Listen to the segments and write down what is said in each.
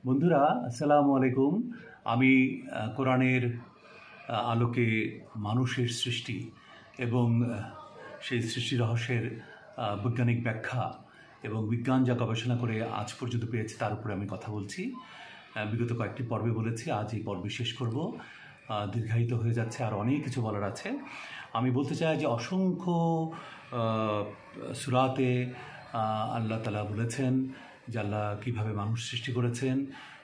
বন্ধুরা, আসসালামু আলাইকুম। আমি কোরআনের আলোকে মানুষের সৃষ্টি এবং সেই সৃষ্টি রহস্যের বৈজ্ঞানিক ব্যাখ্যা এবং বিজ্ঞান যা গবেষণা করে আজ পর্যন্ত পেয়েছে তার উপরে আমি কথা বলছি। বিগত কয়েকটি পর্বে বলেছি, আজ এই পর্বে শেষ করব। দীর্ঘায়িত হয়ে যাচ্ছে, আর অনেক কিছু বলার আছে। আমি বলতে চাই যে অসংখ্য সূরাতে আল্লাহ তাআলা বলেছেন যে আল্লাহ কীভাবে মানুষ সৃষ্টি করেছেন,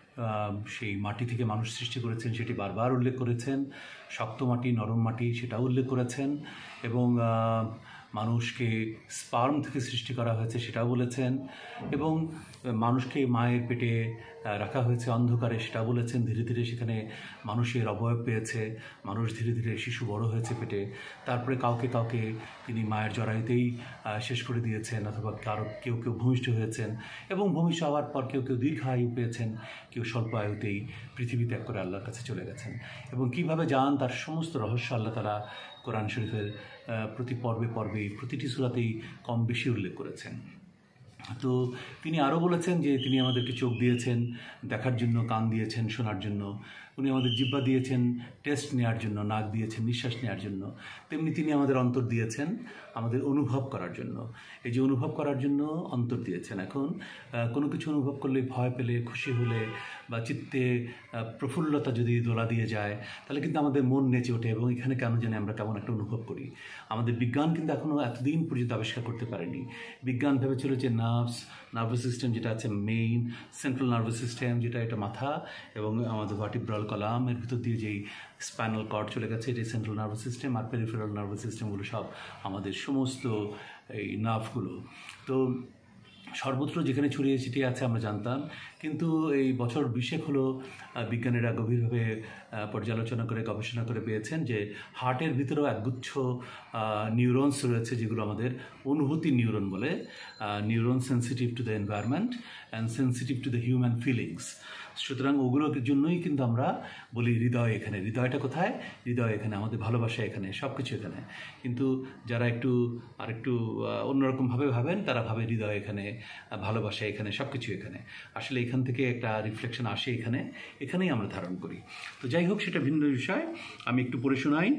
সেই মাটি থেকে মানুষ সৃষ্টি করেছেন সেটি বারবার উল্লেখ করেছেন। শক্ত মাটি, নরম মাটি সেটাও উল্লেখ করেছেন, এবং মানুষকে স্পার্ম থেকে সৃষ্টি করা হয়েছে সেটাও বলেছেন, এবং মানুষকে মায়ের পেটে রাখা হয়েছে অন্ধকারে সেটাও বলেছেন। ধীরে ধীরে সেখানে মানুষের অবয়ব পেয়েছে, মানুষ ধীরে ধীরে শিশু বড় হয়েছে পেটে, তারপরে কাউকে কাউকে তিনি মায়ের জরায়ুতেই শেষ করে দিয়েছেন, অথবা কেউ কেউ ভূমিষ্ঠ হয়েছেন, এবং ভূমিষ্ঠ হওয়ার পর কেউ কেউ দীর্ঘ আয়ু পেয়েছেন, কেউ স্বল্প আয়ুতেই পৃথিবী ত্যাগ করে আল্লাহর কাছে চলে গেছেন। এবং কীভাবে যান তার সমস্ত রহস্য আল্লাহ তাআলা কোরআন শরীফের প্রতি পর্বে পর্বে প্রতিটি সূরাতেই কম বেশি উল্লেখ করেছেন। তো তিনি আরও বলেছেন যে তিনি আমাদেরকে চোখ দিয়েছেন দেখার জন্য, কান দিয়েছেন শোনার জন্য, উনি আমাদের জিহ্বা দিয়েছেন টেস্ট নেওয়ার জন্য, নাক দিয়েছেন নিঃশ্বাস নেওয়ার জন্য, তেমনি তিনি আমাদের অন্তর দিয়েছেন আমাদের অনুভব করার জন্য। এই যে অনুভব করার জন্য অন্তর দিয়েছেন, এখন কোনো কিছু অনুভব করলে, ভয় পেলে, খুশি হলে বা চিত্তে প্রফুল্লতা যদি দোলা দিয়ে যায়, তাহলে কিন্তু আমাদের মন নেচে ওঠে, এবং এখানে কেন জানি আমরা কেমন একটা অনুভব করি। আমাদের বিজ্ঞান কিন্তু এখনও এতদিন পর্যন্ত আবিষ্কার করতে পারেনি। বিজ্ঞান ভেবেছিল যে নার্ভাস সিস্টেম যেটা আছে, মেইন সেন্ট্রাল নার্ভাস সিস্টেম যেটা, এটা মাথা এবং আমাদের ভার্টিব্রাল কলাম, এর ভিতর দিয়ে যেই স্পাইনাল কর্ড চলে গেছে, এটাই সেন্ট্রাল নার্ভাস সিস্টেম, আর পেরিফেরাল নার্ভাস সিস্টেমগুলো সব আমাদের সমস্ত এই নার্ভগুলো। তো সর্বত্র যেখানে ছড়িয়ে ছিটিয়ে আছে আমরা জানতাম, কিন্তু এই বছর 20 হলো বিজ্ঞানীরা গভীরভাবে পর্যালোচনা করে গবেষণা করে পেয়েছেন যে হার্টের ভিতরেও একগুচ্ছ নিউরনস রয়েছে, যেগুলো আমাদের অনুভূতি নিউরন বলে। Neuron sensitive to the environment and sensitive to the human feelings. সুতরাং ওগুলোর জন্যই কিন্তু আমরা বলি হৃদয় এখানে। হৃদয়টা কোথায়? হৃদয় এখানে, আমাদের ভালোবাসা এখানে, সব কিছু এখানে। কিন্তু যারা আরেকটু অন্যরকমভাবে ভাবেন, তারা ভাবে হৃদয় এখানে, ভালোবাসা এখানে, সব কিছু এখানে। আসলে এখান থেকে একটা রিফ্লেকশন আসে এখানেই আমরা ধারণ করি। তো যাই হোক, সেটা ভিন্ন বিষয়। আমি একটু পড়ে শোনাই।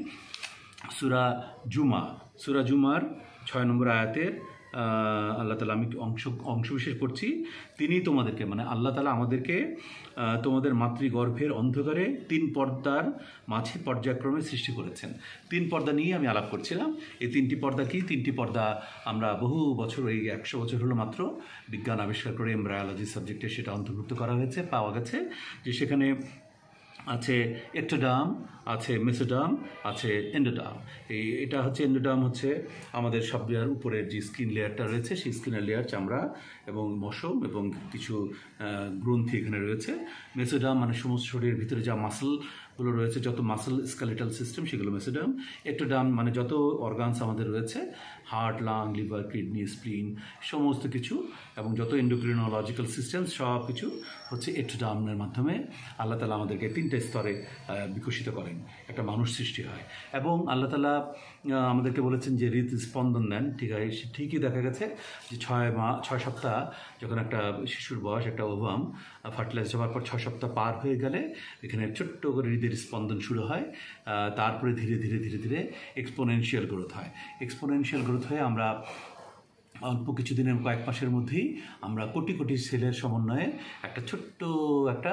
সূরা জুমার 6 নম্বর আয়াতের আল্লাহ তাআলা, আমি অংশবিশেষ পড়ছি। তিনি তোমাদেরকে, মানে আল্লাহ তাআলা আমাদেরকে তোমাদের মাতৃগর্ভের অন্ধকারে 3 পর্দার মাঝে পর্যায়ক্রমে সৃষ্টি করেছেন। 3 পর্দা নিয়ে আমি আলাপ করছিলাম। এই 3টি পর্দা কি? 3টি পর্দা আমরা বহু বছর, এই 100 বছর হলো মাত্র বিজ্ঞান আবিষ্কার করে এমব্রায়োলজি সাবজেক্টে সেটা অন্তর্ভুক্ত করা হয়েছে। পাওয়া গেছে যে সেখানে আছে এক্টোডার্ম, আছে মেসোডার্ম, আছে এন্ডোডার্ম। এটা হচ্ছে এন্ডোডার্ম, হচ্ছে আমাদের সবচেয়ে উপরের যে স্কিন লেয়ারটা রয়েছে, সেই স্কিনের লেয়ার, চামড়া এবং মশম এবং কিছু গ্রন্থি এখানে রয়েছে। মেসোডার্ম মানে সমস্ত শরীরের ভিতরে যা মাসলগুলো রয়েছে, যত মাসল স্কেলেটাল সিস্টেম, সেগুলো মেসোডার্ম। এক্টোডার্ম মানে যত অর্গানস আমাদের রয়েছে, heart, lung, liver, kidney, spleen, সমস্ত কিছু, এবং যত এন্ডোক্রিনোলজিক্যাল সিস্টেম, সব কিছু হচ্ছে এক্টোডার্মের মাধ্যমে আল্লাহ তাআলা আমাদেরকে 3টে স্তরে বিকশিত করেন, একটা মানুষ সৃষ্টি হয়। এবং আল্লাহ তাআলা আমাদেরকে বলেছেন যে হৃদস্পন্দন দেন। ঠিকই দেখা গেছে যে 6 সপ্তাহ যখন একটা শিশুর বয়স, একটা ওভাম ফার্টিলাইজ হওয়ার পর 6 সপ্তাহ পার হয়ে গেলে এখানে ছোট্ট করে হৃদের স্পন্দন শুরু হয়। তারপরে ধীরে ধীরে ধীরে ধীরে এক্সপোনেনশিয়াল গ্রোথ হয়। এক্সপোনেনশিয়াল গ্রোথ হয়ে আমরা অল্প কিছুদিনের, কয়েক মাসের মধ্যেই আমরা কোটি কোটি সেলের সমন্বয়ে একটা ছোট্ট একটা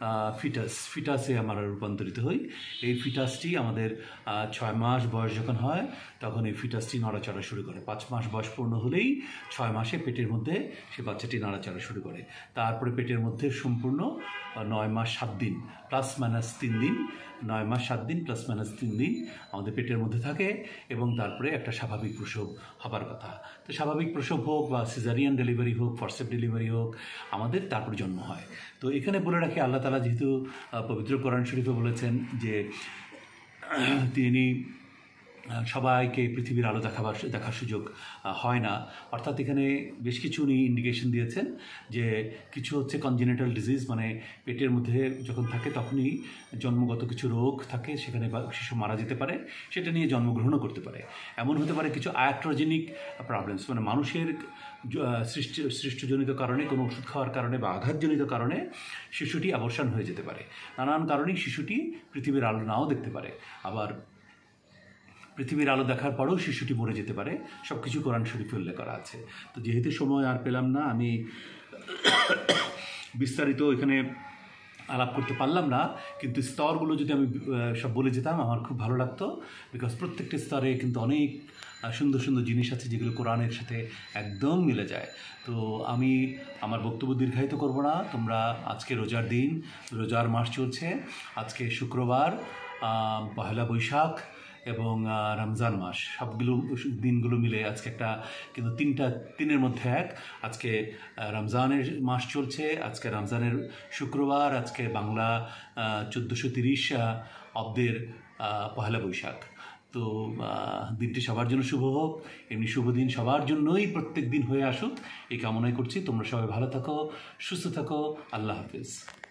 ফিটাসে আমরা রূপান্তরিত হই। এই ফিটাসটি আমাদের 6 মাস বয়স যখন হয়, তখন এই ফিটাসটি নড়াচড়া শুরু করে। 5 মাস বয়স পূর্ণ হলেই 6 মাসে পেটের মধ্যে সে বাচ্চাটি নাড়াচড়া শুরু করে। তারপরে পেটের মধ্যে সম্পূর্ণ 9 মাস 7 দিন প্লাস মাইনাস 3 দিন, 9 মাস 7 দিন প্লাস মাইনাস 3 দিন আমাদের পেটের মধ্যে থাকে, এবং তারপরে একটা স্বাভাবিক প্রসব হবার কথা। তো স্বাভাবিক প্রসব হোক বা সিজারিয়ান ডেলিভারি হোক, ফরসেপ ডেলিভারি হোক, আমাদের তারপর জন্ম হয়। তো এখানে বলে রাখি, আল্লাহ তাআলা যেহেতু পবিত্র কোরআন শরীফে বলেছেন যে তিনি সবাইকে পৃথিবীর আলো দেখার সুযোগ হয় না। অর্থাৎ এখানে বেশ কিছু উনি ইন্ডিকেশন দিয়েছেন যে কিছু হচ্ছে কনজেনিটাল ডিজিজ, মানে পেটের মধ্যে যখন থাকে তখনই জন্মগত কিছু রোগ থাকে, সেখানে শিশু মারা যেতে পারে, সেটা নিয়ে জন্মগ্রহণও করতে পারে। এমন হতে পারে কিছু আয়াট্রোজেনিক প্রবলেমস, মানে মানুষের সৃষ্টজনিত কারণে, কোনো ওষুধ খাওয়ার কারণে বা আঘাতজনিত কারণে শিশুটি অ্যাবর্শন হয়ে যেতে পারে। নানান কারণেই শিশুটি পৃথিবীর আলো নাও দেখতে পারে, আবার পৃথিবীর আলো দেখার পরেও শিশুটি মরে যেতে পারে। সব কিছু কোরআন শরীফে উল্লেখ করা আছে। তো যেহেতু সময় আর পেলাম না, আমি বিস্তারিত এখানে আলাপ করতে পারলাম না, কিন্তু স্তরগুলো যদি আমি সব বলে যেতাম আমার খুব ভালো লাগতো, বিকজ প্রত্যেকটা স্তরে কিন্তু অনেক সুন্দর সুন্দর জিনিস আছে যেগুলো কোরআনের সাথে একদম মিলে যায়। তো আমি আমার বক্তব্য দীর্ঘায়িত করব না। তোমরা আজকে রোজার দিন, রোজার মাস চলছে, আজকে শুক্রবার, পহেলা বৈশাখ এবং রমজান মাস, সবগুলো দিনগুলো মিলে আজকে একটা, কিন্তু তিনের মধ্যে এক। আজকে রমজানের মাস চলছে, আজকে রমজানের শুক্রবার, আজকে বাংলা 1430 অব্দের পহেলা বৈশাখ। তো দিনটি সবার জন্য শুভ হোক, এমনি শুভ দিন সবার জন্যই প্রত্যেক দিন হয়ে আসুক এই কামনাই করছি। তোমরা সবাই ভালো থাকো, সুস্থ থাকো। আল্লাহ হাফিজ।